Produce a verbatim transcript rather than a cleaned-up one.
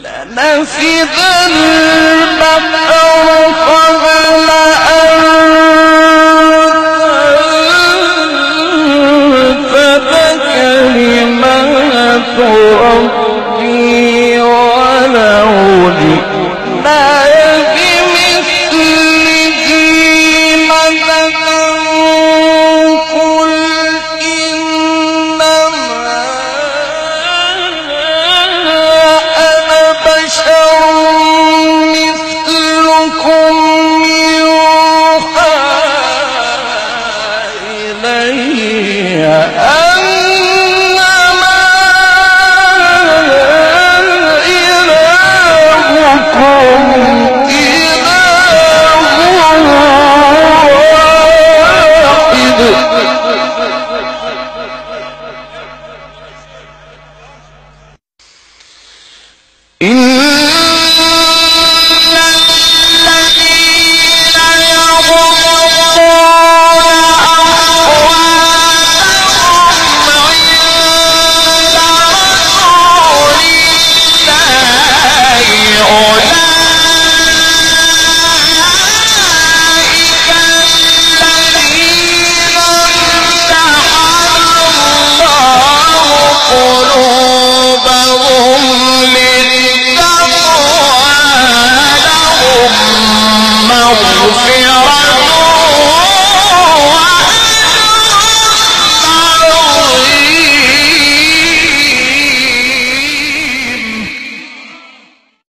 لنفد البحر قبل أن تنفد كلمات ربي ولو جئنا بمثله مددا قل إنما أنا بشر مثلكم يوحى إلي أنما إلهكم إله واحد إن